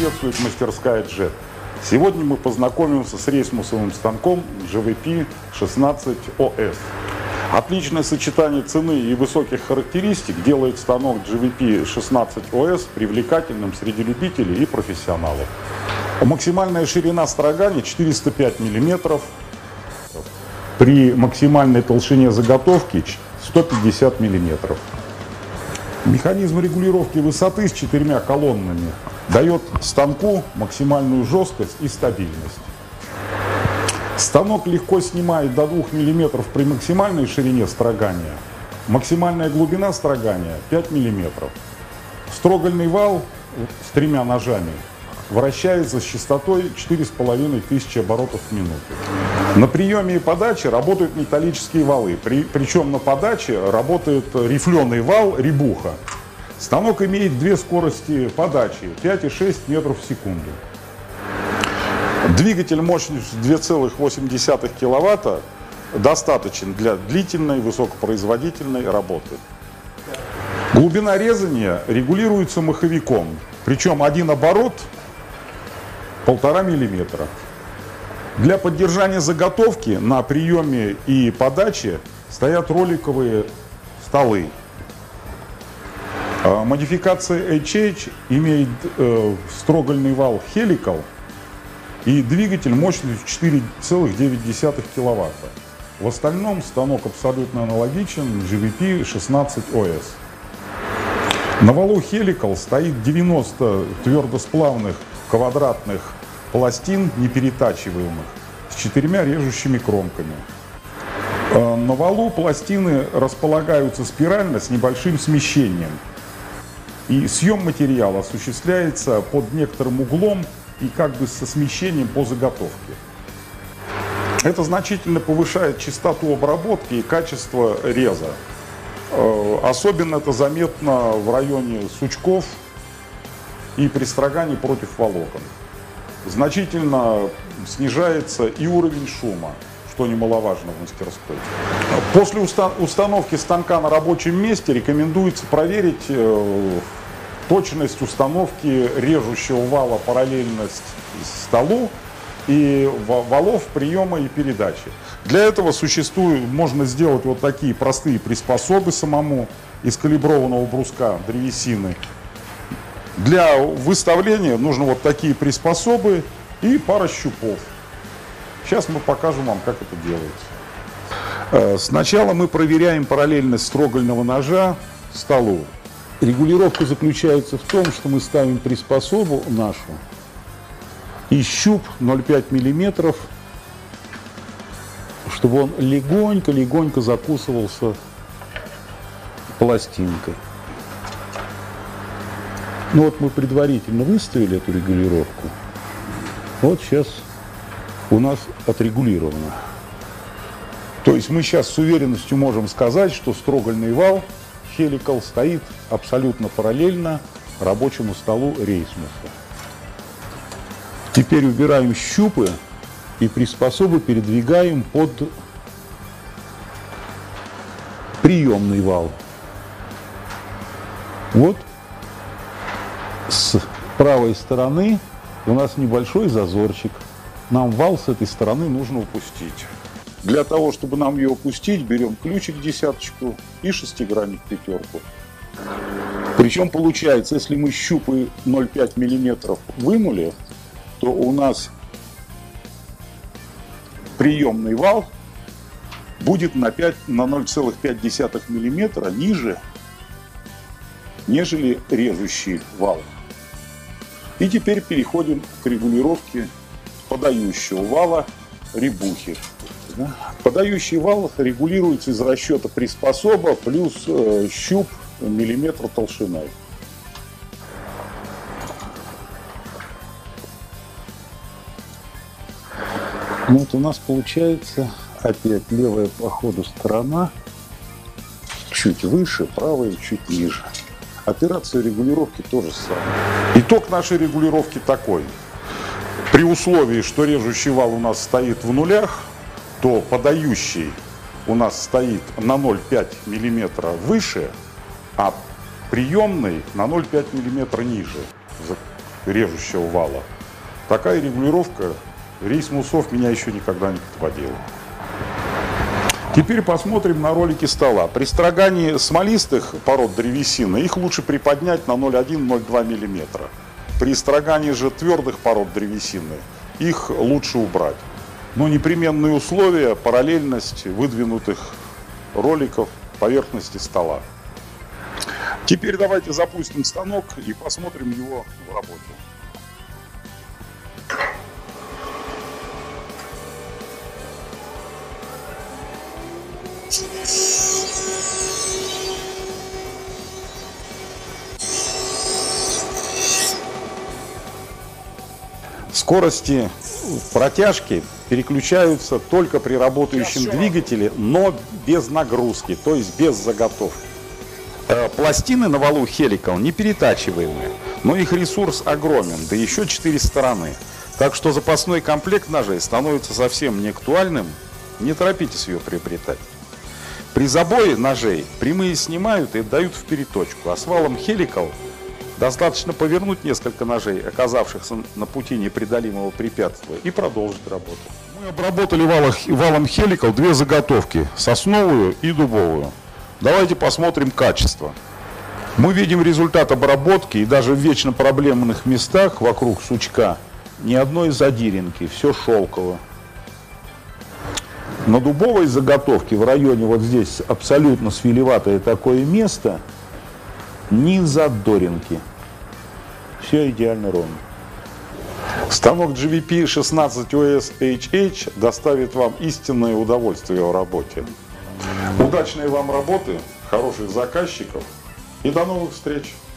приветствует мастерская JET. Сегодня мы познакомимся с рейсмусовым станком GVP 16OS. Отличное сочетание цены и высоких характеристик делает станок GVP 16OS привлекательным среди любителей и профессионалов. Максимальная ширина строгания 405 мм, при максимальной толщине заготовки 150 мм. Механизм регулировки высоты с 4 колоннами дает станку максимальную жесткость и стабильность. Станок легко снимает до 2 мм при максимальной ширине строгания. Максимальная глубина строгания 5 мм. Строгальный вал с 3 ножами вращается с частотой 4500 оборотов в минуту. На приеме и подаче работают металлические валы, причем на подаче работает рифленый вал ребуха. Станок имеет две скорости подачи 5 и 6 метров в секунду. Двигатель мощностью 2,8 киловатта достаточен для длительной высокопроизводительной работы. Глубина резания регулируется маховиком, причем один оборот 1,5 мм. Для поддержания заготовки на приеме и подаче стоят роликовые столы. Модификация HH имеет строгальный вал Helical и двигатель мощностью 4,9 киловатта. В остальном станок абсолютно аналогичен GVP 16OS. На валу Helical стоит 90 твердосплавных квадратных пластин неперетачиваемых с 4 режущими кромками. На валу пластины располагаются спирально с небольшим смещением. И съем материала осуществляется под некоторым углом и как бы со смещением по заготовке. Это значительно повышает частоту обработки и качество реза. Особенно это заметно в районе сучков и при строгании против волокон. Значительно снижается и уровень шума, что немаловажно в мастерской. После установки станка на рабочем месте рекомендуется проверить точность установки режущего вала параллельно столу и валов приема и передачи. Для этого можно сделать вот такие простые приспособы самому из калиброванного бруска древесины. Для выставления нужны вот такие приспособы и пара щупов. Сейчас мы покажем вам, как это делается. Сначала мы проверяем параллельность строгального ножа столу. Регулировка заключается в том, что мы ставим приспособу нашу и щуп 0,5 мм, чтобы он легонько закусывался пластинкой. Ну вот мы предварительно выставили эту регулировку. Вот сейчас у нас отрегулировано. То есть мы сейчас с уверенностью можем сказать, что строгальный вал Helical стоит абсолютно параллельно рабочему столу рейсмуса. Теперь убираем щупы и приспособы передвигаем под приемный вал. Вот. С правой стороны у нас небольшой зазорчик. Нам вал с этой стороны нужно упустить. Для того, чтобы нам ее опустить, берем ключик десяточку и шестигранник пятерку. Причем получается, если мы щупы 0,5 мм вынули, то у нас приемный вал будет на 0,5 мм ниже, нежели режущий вал. И теперь переходим к регулировке подающего вала ребухи. Подающий вал регулируется из расчета приспособа плюс щуп миллиметр толщиной. Вот у нас получается опять левая по ходу сторона чуть выше, правая чуть ниже. Операция регулировки тоже самое. Итог нашей регулировки такой. При условии, что режущий вал у нас стоит в нулях, то подающий у нас стоит на 0,5 мм выше, а приемный на 0,5 мм ниже. режущего вала. Такая регулировка рейс-мусов меня еще никогда не подводила. Теперь посмотрим на ролики стола. При строгании смолистых пород древесины их лучше приподнять на 0,1-0,2 мм. При строгании же твердых пород древесины их лучше убрать. Но непременные условия — параллельность выдвинутых роликов поверхности стола. Теперь давайте запустим станок и посмотрим его в работе. Скорости протяжки переключаются только при работающем двигателе, но без нагрузки, то есть без заготовки. Пластины на валу Helical не перетачиваемые, но их ресурс огромен, да еще 4 стороны. Так что запасной комплект ножей становится совсем не актуальным, не торопитесь ее приобретать. При забое ножей прямые снимают и отдают в переточку, а с валом Helical достаточно повернуть несколько ножей, оказавшихся на пути непреодолимого препятствия, и продолжить работу. Мы обработали валом Helical две заготовки – сосновую и дубовую. Давайте посмотрим качество. Мы видим результат обработки, и даже в вечно проблемных местах вокруг сучка ни одной задиринки, все шелково. На дубовой заготовке в районе вот здесь абсолютно свелеватое такое место, ни задоринки. Все идеально ровно. Станок GVP 16OS HH доставит вам истинное удовольствие в работе. Удачной вам работы, хороших заказчиков и до новых встреч!